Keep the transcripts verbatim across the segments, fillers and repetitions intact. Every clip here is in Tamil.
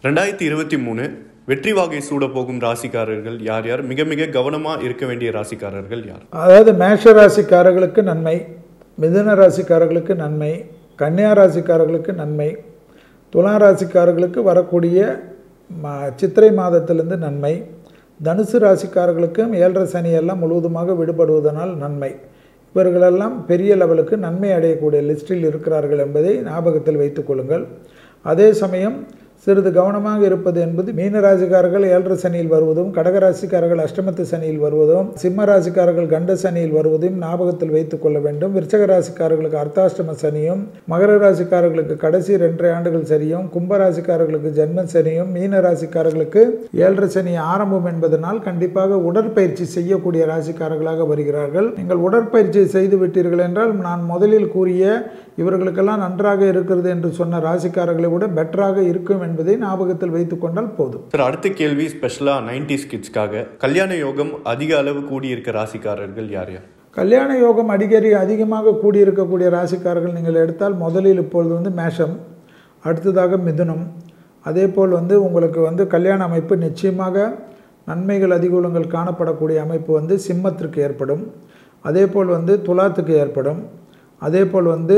ரெண்டாயிரத்தி இருபத்தி மூணு வெற்றி வாகை சூட போகும் ராசிக்காரர்கள் யார் யார்? மிக மிக கவனமாக இருக்க வேண்டிய ராசிக்காரர்கள் யார்? அதாவது மேஷ ராசிக்காரர்களுக்கு நன்மை, மிதுன ராசிக்காரர்களுக்கு நன்மை, கன்னியா ராசிக்காரர்களுக்கு நன்மை, துலா ராசிக்காரர்களுக்கு வரக்கூடிய சித்திரை மாதத்திலிருந்து நன்மை, தனுசு ராசிக்காரர்களுக்கும் ஏழரை சனியெல்லாம் முழுவதுமாக விடுபடுவதனால் நன்மை. இவர்களெல்லாம் பெரிய லெவலுக்கு நன்மை அடையக்கூடிய லிஸ்டில் இருக்கிறார்கள் என்பதை ஞாபகத்தில் வைத்துக் கொள்ளுங்கள். அதே சமயம் சிறிது கவனமாக இருப்பது என்பது மீன ராசிக்காரர்கள் ஏழரை சனியில் வருவதும், கடகராசிக்காரர்கள் அஷ்டமத்து சனியில் வருவதும், சிம்ம ராசிக்காரர்கள் கண்ட சனியில் வருவதையும் ஞாபகத்தில் வைத்துக் கொள்ள வேண்டும். விருச்சக ராசிக்காரர்களுக்கு அர்த்தாஷ்டம சனியும், மகர ராசிக்காரர்களுக்கு கடைசி இரண்டரை ஆண்டுகள் சரியும், கும்ப ராசிக்காரர்களுக்கு ஜென்ம சனியும், மீன ராசிக்காரர்களுக்கு ஏழரை சனி ஆரம்பம் என்பதனால் கண்டிப்பாக உடற்பயிற்சி செய்யக்கூடிய ராசிக்காரர்களாக வருகிறார்கள். நீங்கள் உடற்பயிற்சி செய்து விட்டீர்கள் என்றால் நான் முதலில் கூறிய இவர்களுக்கெல்லாம் நன்றாக இருக்கிறது என்று சொன்ன ராசிக்காரர்களை விட பெட்டராக இருக்கும் என்பதை ஞாபகத்தில் வைத்துக் கொண்டால் போதும். சார், அடுத்த கேள்வி ஸ்பெஷலா நைன்டிஸ் கிட்ஸ்க்காக. கல்யாண யோகம் அதிக அளவு கூடியிருக்க ராசிக்காரர்கள் யார் யார்? கல்யாண யோகம் அடிக்கடி அதிகமாக கூடியிருக்கக்கூடிய ராசிக்காரர்கள் நீங்கள் எடுத்தால் முதலில் இப்பொழுது வந்து மேஷம், அடுத்ததாக மிதுனம், அதே போல் வந்து உங்களுக்கு வந்து கல்யாண அமைப்பு நிச்சயமாக நன்மைகள் அதிகூலங்கள் காணப்படக்கூடிய அமைப்பு வந்து சிம்மத்திற்கு ஏற்படும், அதே போல் வந்து துலாத்துக்கு ஏற்படும், அதே போல் வந்து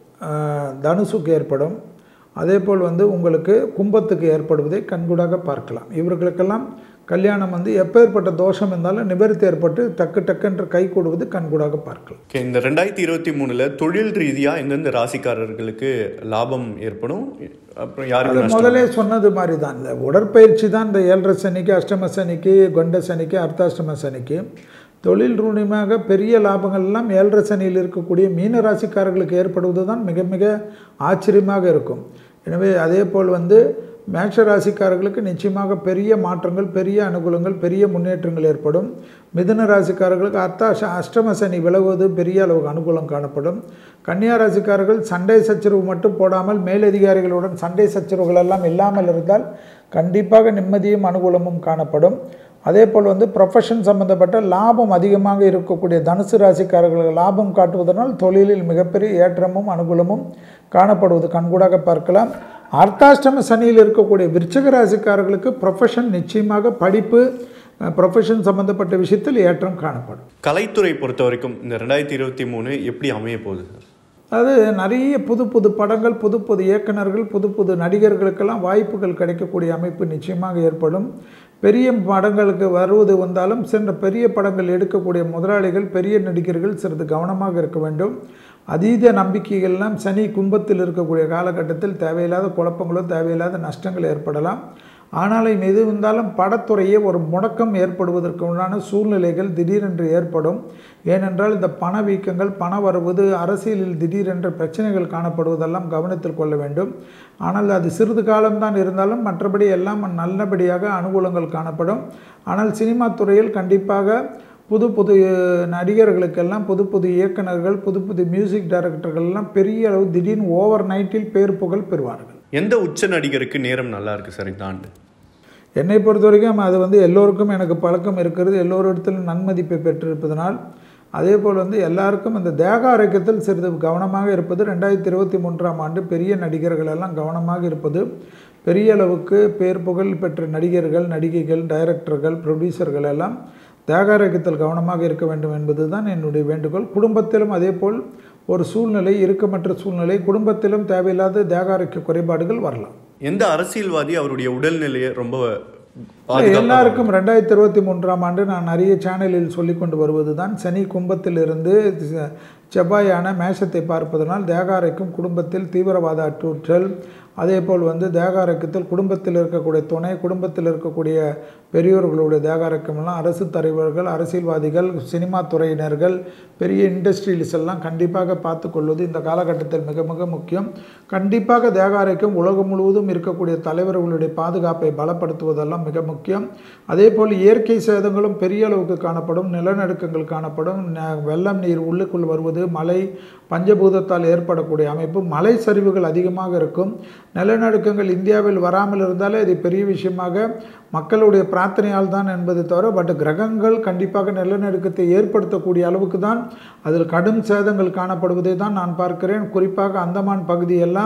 தனுசுக்கு ஏற்படும், அதே போல் வந்து உங்களுக்கு கும்பத்துக்கு ஏற்படுவதை கண்கூடாக பார்க்கலாம். இவர்களுக்கெல்லாம் கல்யாணம் வந்து எப்பேற்பட்ட தோஷம் இருந்தாலும் நிவர்த்தி ஏற்பட்டு டக்கு டக்குன்று கை கூடுவது கண்கூடாக பார்க்கலாம். இந்த ரெண்டாயிரத்தி இருபத்தி மூணுல தொழில் ரீதியா எந்தெந்த ராசிக்காரர்களுக்கு லாபம் ஏற்படும்? அப்புறம் யாருக்கு? முதலே சொன்னது மாதிரி தான், இந்த உடற்பயிற்சி தான் இந்த ஏழரை சனிக்கு, அஷ்டம சனிக்கு, கொண்ட சனிக்கு, அர்த்தாஷ்டம சனிக்கு. தொழில் ரூணியமாக பெரிய லாபங்கள் எல்லாம் ஏழரை சனியில் இருக்கக்கூடிய மீன ராசிக்காரர்களுக்கு ஏற்படுவது தான் மிக மிக ஆச்சரியமாக இருக்கும். எனவே அதே போல் வந்து மேஷ ராசிக்காரர்களுக்கு நிச்சயமாக பெரிய மாற்றங்கள், பெரிய அனுகூலங்கள், பெரிய முன்னேற்றங்கள் ஏற்படும். மிதுன ராசிக்காரர்களுக்கு அர்த்த அஷ்டம சனி விலகுவது பெரிய அளவுக்கு அனுகூலம் காணப்படும். கன்னியா ராசிக்காரர்கள் சண்டை சச்சரவு மட்டும் போடாமல் மேலதிகாரிகளுடன் சண்டை சச்சரவுகள் எல்லாம் இல்லாமல் இருந்தால் கண்டிப்பாக நிம்மதியும் அனுகூலமும் காணப்படும். அதே போல் வந்து ப்ரொஃபஷன் சம்பந்தப்பட்ட லாபம் அதிகமாக இருக்கக்கூடிய தனுசு ராசிக்காரர்களுக்கு லாபம் காட்டுவதனால் தொழிலில் மிகப்பெரிய ஏற்றமும் அனுகூலமும் காணப்படுவது கண்கூடாக பார்க்கலாம். அர்த்தாஷ்டம சனியில் இருக்கக்கூடிய விருச்சக ராசிக்காரர்களுக்கு ப்ரொஃபஷன் நிச்சயமாக படிப்பு, ப்ரொஃபஷன் சம்பந்தப்பட்ட விஷயத்தில் ஏற்றம் காணப்படும். கலைத்துறை பொறுத்த வரைக்கும் இந்த ரெண்டாயிரத்தி இருபத்தி மூணு எப்படி அமைய போகுது சார்? அது நிறைய புது புது படங்கள், புது புது இயக்குநர்கள், புது புது நடிகர்களுக்கெல்லாம் வாய்ப்புகள் கிடைக்கக்கூடிய அமைப்பு நிச்சயமாக ஏற்படும். பெரிய படங்களுக்கு வருவது வந்தாலும் சென்ற பெரிய படங்கள் எடுக்கக்கூடிய முதலாளிகள், பெரிய நடிகர்கள் சிறிது கவனமாக இருக்க வேண்டும். அதீத நம்பிக்கைகள்லாம் சனி கும்பத்தில் இருக்கக்கூடிய காலகட்டத்தில் தேவையில்லாத குழப்பங்களோ தேவையில்லாத நஷ்டங்கள் ஏற்படலாம். ஆனாலும் எது வந்தாலும் படத்துறையே ஒரு முடக்கம் ஏற்படுவதற்கு உண்டான சூழ்நிலைகள் திடீரென்று ஏற்படும். ஏனென்றால் இந்த பணவீக்கங்கள், பண வருவது, அரசியலில் திடீரென்ற பிரச்சனைகள் காணப்படுவதெல்லாம் கவனத்தில் கொள்ள வேண்டும். ஆனால் அது சிறிது காலம்தான் இருந்தாலும் மற்றபடி எல்லாம் நல்லபடியாக அனுகூலங்கள் காணப்படும். ஆனால் சினிமா துறையில் கண்டிப்பாக புது புது நடிகர்களுக்கெல்லாம், புது புது இயக்குநர்கள், புது புது மியூசிக் டைரக்டர்கள் எல்லாம் பெரிய அளவு திடீர்னு ஓவர் நைட்டில் பேர் புகழ் பெறுவார்கள். எந்த உச்ச நடிகருக்கு நேரம் நல்லா இருக்குது சார் இந்த ஆண்டு? என்னை பொறுத்த வரைக்கும் அது வந்து எல்லோருக்கும் எனக்கு பழக்கம் இருக்கிறது, எல்லோரிடத்திலும் நன்மதிப்பை பெற்றிருப்பதனால். அதே போல் வந்து எல்லாருக்கும் இந்த தேக ஆரோக்கியத்தில் சிறிது கவனமாக இருப்பது. ரெண்டாயிரத்தி இருபத்தி மூன்றாம் ஆண்டு பெரிய நடிகர்கள் எல்லாம் கவனமாக இருப்பது, பெரிய அளவுக்கு பேர் புகழ் பெற்ற நடிகர்கள், நடிகைகள், டைரக்டர்கள், ப்ரொடியூசர்கள் எல்லாம் தேக ஆரோக்கியத்தில் கவனமாக இருக்க வேண்டும் என்பது தான் என்னுடைய வேண்டுகோள். குடும்பத்திலும் அதே போல் ஒரு சூழ்நிலை, இறுக்கமற்ற சூழ்நிலை, குடும்பத்திலும் தேவையில்லாத தேக ஆரோக்கிய குறைபாடுகள் வரலாம். எந்த அரசியல்வாதி அவருடைய உடல்நிலையை ரொம்ப எல்லாருக்கும் ரெண்டாயிரத்தி இருபத்தி மூன்றாம் ஆண்டு நான் நிறைய சேனலில் சொல்லி கொண்டு வருவது தான், சனி கும்பத்திலிருந்து செவ்வாயான மேஷத்தை பார்ப்பதனால் தேக ஆரோக்கியம், குடும்பத்தில் தீவிரவாத அச்சுறுத்தல், அதே போல் வந்து தேக ஆரோக்கியத்தில் குடும்பத்தில் இருக்கக்கூடிய துணை, குடும்பத்தில் இருக்கக்கூடிய பெரியோர்களுடைய தேக ஆரோக்கியமெல்லாம் அரசு தலைவர்கள், அரசியல்வாதிகள், சினிமா துறையினர்கள், பெரிய இண்டஸ்ட்ரியலிஸ் எல்லாம் கண்டிப்பாக பார்த்து கொள்வது இந்த காலகட்டத்தில் மிக மிக முக்கியம். கண்டிப்பாக தேக ஆரோக்கியம் உலகம் முழுவதும் இருக்கக்கூடிய தலைவர்களுடைய பாதுகாப்பை பலப்படுத்துவதெல்லாம் மிக முக்கியம். அதே போல் இயற்கை சேதங்களும் பெரிய அளவுக்கு காணப்படும், நிலநடுக்கங்கள் காணப்படும், வெள்ளம் நீர் உள்ளுக்குள் வருவது, மழை பஞ்சபூதத்தால் ஏற்படக்கூடிய அமைப்பு, மலை சரிவுகள் அதிகமாக இருக்கும். நிலநடுக்கங்கள் இந்தியாவில் வராமல் இருந்தாலே அது பெரிய விஷயமாக மக்களுடைய பிரார்த்தனையால் தான் என்பதை தவிர, பட் கிரகங்கள் கண்டிப்பாக நிலநடுக்கத்தை ஏற்படுத்தக்கூடிய அளவுக்கு தான் அதில் கடும் சேதங்கள் காணப்படுவதை தான் நான் பார்க்கிறேன். குறிப்பாக அந்தமான் பகுதியெல்லாம்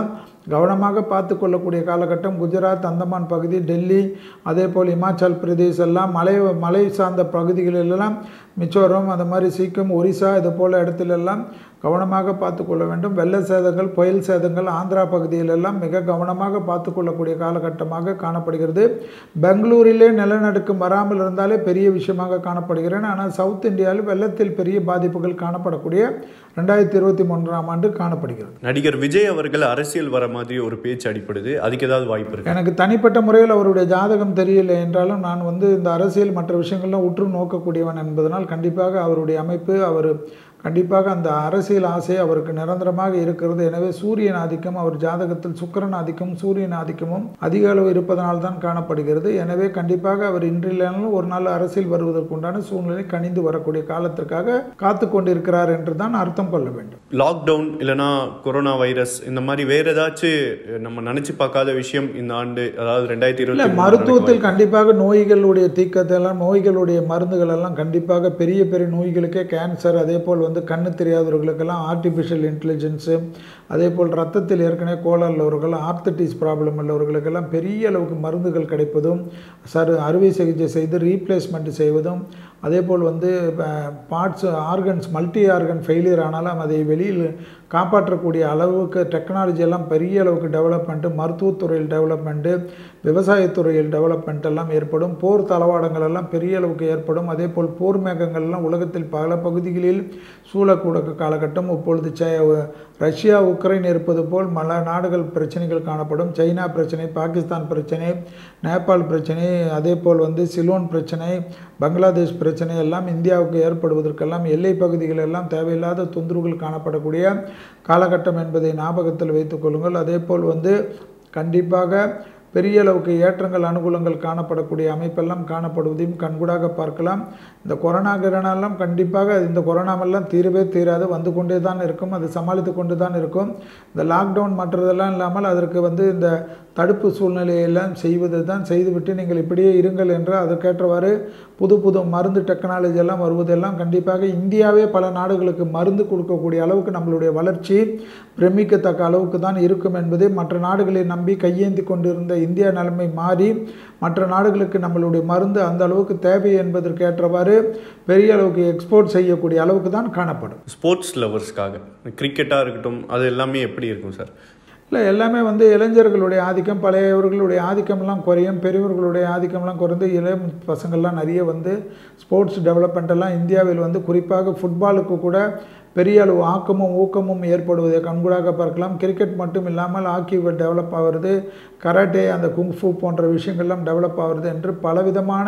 கவனமாக பார்த்து கொள்ளக்கூடிய காலகட்டம். குஜராத், அந்தமான் பகுதி, டெல்லி, அதே போல் இமாச்சல் பிரதேஷ் எல்லாம் மலை மலை சார்ந்த பகுதிகளிலெல்லாம், மிச்சோரம், அந்த மாதிரி சிக்கிம், ஒரிசா இது போல் இடத்துலெல்லாம் கவனமாக பார்த்து கொள்ள வேண்டும். வெள்ள சேதங்கள், புயல் சேதங்கள் ஆந்திரா பகுதியிலெல்லாம் மிக கவனமாக பார்த்து கொள்ளக்கூடிய காலகட்டமாக காணப்படுகிறது. பெங்களூரிலே நிலநடுக்கம் வராமல் இருந்தாலே பெரிய விஷயமாக காணப்படுகிறேன். ஆனால் சவுத் இந்தியாவில் வெள்ளத்தில் பெரிய பாதிப்புகள் காணப்படக்கூடிய ரெண்டாயிரத்தி இருபத்தி மூன்றாம் ஆண்டு காணப்படுகிறது. நடிகர் விஜய் அவர்கள் அரசியல் வர மாதிரி ஒரு பேச்சு அடிப்படுது, அதுக்கு ஏதாவது வாய்ப்பு இருக்கு? எனக்கு தனிப்பட்ட முறையில் அவருடைய ஜாதகம் தெரியல என்றாலும் நான் வந்து இந்த அரசியல் மற்ற விஷயங்கள்லாம் உற்று நோக்கக்கூடியவன் என்பதனால் கண்டிப்பாக அவருடைய அமைப்பு, அவர் கண்டிப்பாக அந்த அரசியல் ஆசை அவருக்கு நிரந்தரமாக இருக்கிறது. எனவே சூரியன் ஆதிக்கம், அவர் ஜாதகத்தில் சுக்கிரன் ஆதிக்கம், சூரியன் ஆதிக்கமும் அதிக அளவு இருப்பதனால் தான் காணப்படுகிறது. எனவே கண்டிப்பாக அவர் இன்றில்லாலும் ஒரு நாள் அரசியல் வருவதற்குண்டான சூழ்நிலை கணிந்து வரக்கூடிய காலத்திற்காக காத்து கொண்டிருக்கிறார் என்று தான் அர்த்தம் கொள்ள வேண்டும். லாக்டவுன் இல்லைனா கொரோனா வைரஸ் இந்த மாதிரி வேற ஏதாச்சும் நம்ம நினைச்சு பார்க்காத விஷயம் இந்த ஆண்டு, அதாவது ரெண்டாயிரத்தி இருபத்தி மருத்துவத்தில் கண்டிப்பாக நோய்களுடைய தீக்கத்தை எல்லாம், நோய்களுடைய மருந்துகள் எல்லாம் கண்டிப்பாக பெரிய பெரிய நோய்களுக்கே கேன்சர், அதே போல் வந்து கண்ணு தெரியாதவர்களுக்கெல்லாம் ஆர்டிஃபிஷியல் இன்டெலிஜென்ஸு, அதே போல் ரத்தத்தில் ஏற்கனவே கோளாறு உள்ளவர்கள், ஆர்த்தட்டிஸ் ப்ராப்ளம் உள்ளவர்களுக்கெல்லாம் பெரிய அளவுக்கு மருந்துகள் கிடைப்பதும், சரு அறுவை சிகிச்சை செய்து ரீப்ளேஸ்மெண்ட் செய்வதும், அதே போல் வந்து parts organs multi organ failure ஆனாலும் அதை வெளியில் காப்பாற்றக்கூடிய அளவுக்கு டெக்னாலஜி எல்லாம் பெரிய அளவுக்கு டெவலப்மெண்ட்டு, மருத்துவத்துறையில் டெவலப்மெண்ட்டு, விவசாயத்துறையில் டெவலப்மெண்ட் எல்லாம் ஏற்படும். போர் தளவாடங்கள் எல்லாம் பெரிய அளவுக்கு ஏற்படும். அதே போல் போர் மேகங்கள்லாம் உலகத்தில் பல பகுதிகளில் சூழக்கூட காலகட்டம். இப்பொழுது ரஷ்யா உக்ரைன் இருப்பது போல் பல நாடுகள் பிரச்சனைகள் காணப்படும். சைனா பிரச்சனை, பாகிஸ்தான் பிரச்சனை, நேபாள் பிரச்சனை, அதே போல் வந்து சிலோன் பிரச்சனை, பங்களாதேஷ் பிரச்சனை எல்லாம் இந்தியாவுக்கு ஏற்படுவதற்கெல்லாம் எல்லை பகுதிகள் எல்லாம் தேவையில்லாத தொந்தரவுகள் காணப்படக்கூடிய காலகட்டம் என்பதை ஞாபகத்தில் வைத்துக் கொள்ளுங்கள். அதே போல் வந்து கண்டிப்பாக பெரிய அளவுக்கு ஏற்றங்கள், அனுகூலங்கள் காணப்படக்கூடிய அமைப்பெல்லாம் காணப்படுவதையும் கண்கூடாக பார்க்கலாம். இந்த கொரோனா கிரணெல்லாம் கண்டிப்பாக இந்த கொரோனாவெல்லாம் தீரவே தீராது, வந்து கொண்டே தான் இருக்கும், அது சமாளித்து கொண்டு தான் இருக்கும். இந்த லாக்டவுன் மற்றதெல்லாம் இல்லாமல் அதற்கு வந்து இந்த தடுப்பு சூழ்நிலையெல்லாம் செய்வது தான், செய்துவிட்டு நீங்கள் இப்படியே இருங்கள் என்று அதற்கேற்றவாறு புது புது மருந்து டெக்னாலஜி எல்லாம் வருவதெல்லாம் கண்டிப்பாக இந்தியாவே பல நாடுகளுக்கு மருந்து கொடுக்கக்கூடிய அளவுக்கு நம்மளுடைய வளர்ச்சி பிரமிக்கத்தக்க அளவுக்கு தான் இருக்கும் என்பதை மற்ற நாடுகளை நம்பி கையேந்தி கொண்டிருந்த இந்தியா நிலைமை மாறி மற்ற நாடுகளுக்கு நம்மளுடைய மருந்து அந்த அளவுக்கு தேவை என்பதற்கு ஏற்றவாறு பெரிய அளவுக்கு எக்ஸ்போர்ட் செய்யக்கூடிய அளவுக்கு தான் காணப்படும். ஸ்போர்ட்ஸ் லவர்ஸ்க்காக கிரிக்கெட்டாக இருக்கட்டும், அது எல்லாமே எப்படி இருக்கும் சார்? இல்லை, எல்லாமே வந்து இளைஞர்களுடைய ஆதிக்கம், பழையவர்களுடைய ஆதிக்கம்லாம் குறையும், பெரியவர்களுடைய ஆதிக்கம்லாம் குறைந்து இளைய பசங்கள்லாம் நிறைய வந்து ஸ்போர்ட்ஸ் டெவலப்மெண்ட்டெல்லாம் இந்தியாவில் வந்து குறிப்பாக ஃபுட்பாலுக்கு கூட பெரிய அளவு ஆக்கமும் ஊக்கமும் ஏற்படுவதை கண்கூடாக பார்க்கலாம். கிரிக்கெட் மட்டும் இல்லாமல் ஹாக்கி டெவலப் ஆகிறது, கராட்டே, அந்த குங்ஃபூ போன்ற விஷயங்கள்லாம் டெவலப் ஆகிறது என்று பலவிதமான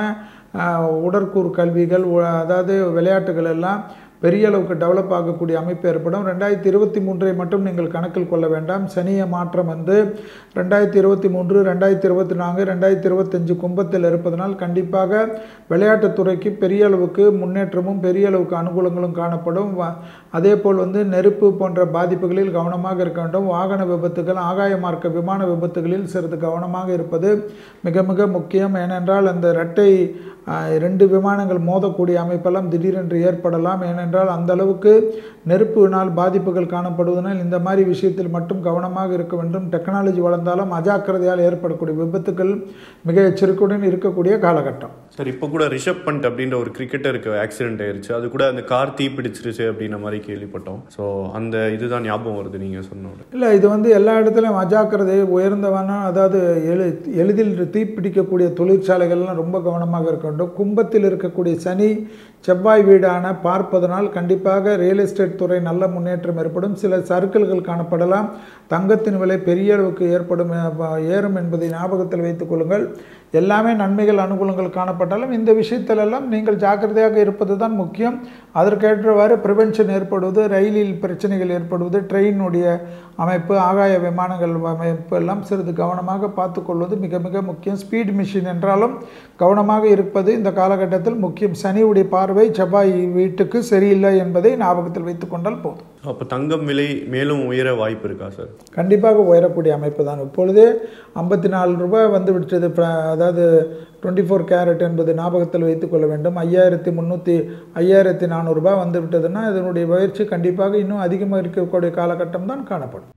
உடற்கூறு கல்விகள், அதாவது விளையாட்டுகள் எல்லாம் பெரிய அளவுக்கு டெவலப் ஆகக்கூடிய அமைப்பு ஏற்படும். ரெண்டாயிரத்தி இருபத்தி மூன்றை மட்டும் நீங்கள் கணக்கில் கொள்ள வேண்டாம். சனிய மாற்றம் வந்து ரெண்டாயிரத்தி இருபத்தி மூன்று ரெண்டாயிரத்தி இருபத்தி நான்கு ரெண்டாயிரத்தி இருபத்தஞ்சு கும்பத்தில் இருப்பதனால் கண்டிப்பாக விளையாட்டுத்துறைக்கு பெரிய அளவுக்கு முன்னேற்றமும் பெரிய அளவுக்கு அனுகூலங்களும் காணப்படும். அதே போல் வந்து நெருப்பு போன்ற பாதிப்புகளில் கவனமாக இருக்க வேண்டும். வாகன விபத்துகள், ஆகாய மார்க்க விமான விபத்துகளில் சிறிது கவனமாக இருப்பது மிக மிக முக்கியம். ஏனென்றால் அந்த இரட்டை ரெண்டு விமானங்கள் மோதக்கூடிய அமைப்பெல்லாம் திடீரென்று ஏற்படலாம். ஏனென்றால் அந்த அளவுக்கு நெருப்பினால் பாதிப்புகள் காணப்படுவதனால் இந்த மாதிரி விஷயத்தில் மட்டும் கவனமாக இருக்க வேண்டும். டெக்னாலஜி வளர்ந்தாலும் அஜாக்கிரதையால் ஏற்படக்கூடிய விபத்துக்கள் மிக எச்சரிக்கையுடன் இருக்கக்கூடிய காலகட்டம். சார், இப்போ கூட ரிஷப் பண்ட் அப்படின்ற ஒரு கிரிக்கெட்டருக்கு ஆக்சிடென்ட் ஆயிடுச்சு, அது கூட அந்த கார் தீ பிடிச்சிருச்சு அப்படின்ற மாதிரி கேள்விப்பட்டோம். ஸோ அந்த இதுதான் ஞாபகம் வருது நீங்கள் சொன்னோட. இல்லை, இது வந்து எல்லா இடத்துலையும் அஜாக்கிரதை உயர்ந்தவனா, அதாவது எழு எளிதில் தீப்பிடிக்கக்கூடிய தொழிற்சாலைகள்லாம் ரொம்ப கவனமாக இருக்க வேண்டும். கும்பத்தில் இருக்கக்கூடிய சனி செவ்வாய் வீடான பார்ப்பதனால் கண்டிப்பாக ரியல் எஸ்டேட் துறை நல்ல முன்னேற்றம் ஏற்படும். சில சர்க்கிள்கள் காணப்படலாம். தங்கத்தின் விலை பெரிய அளவுக்கு ஏற்படும் ஏறும் என்பதை ஞாபகத்தில் வைத்துக் கொள்ளுங்கள். எல்லாமே நன்மைகள் அனுகூலங்கள் காணப்பட்டாலும் இந்த விஷயத்திலெல்லாம் நீங்கள் ஜாக்கிரதையாக இருப்பது தான் முக்கியம். அதற்கேற்றவாறு ப்ரிவென்ஷன் ஏற்படுவது, ரயிலில் பிரச்சனைகள் ஏற்படுவது, ட்ரெயினுடைய அமைப்பு, ஆகாய விமானங்கள் அமைப்பு எல்லாம் சிறிது கவனமாக பார்த்து கொள்வது மிக மிக முக்கியம். ஸ்பீட் மிஷின் என்றாலும் கவனமாக இருப்பது இந்த காலகட்டத்தில் முக்கியம். சனியுடைய பார்வை செவ்வாய் வீட்டுக்கு சரியில்லை என்பதை ஞாபகத்தில் வைத்துக் கொண்டால் போதும். அப்போ தங்கம் விலை மேலும் உயர வாய்ப்பு இருக்கா சார்? கண்டிப்பாக உயரக்கூடிய அமைப்பு தான். இப்பொழுதே ஐம்பத்தி நாலு ரூபாய் வந்து விட்டது. அதாவது டுவெண்ட்டி ஃபோர் கேரட் என்பது ஞாபகத்தில் வைத்துக் கொள்ள வேண்டும். ஐயாயிரத்தி முந்நூற்றி ஐயாயிரத்தி நானூறுரூபா வந்து விட்டதுன்னா இதனுடைய முயற்சி கண்டிப்பாக இன்னும் அதிகமாக இருக்கக்கூடிய காலகட்டம் தான் காணப்படும்.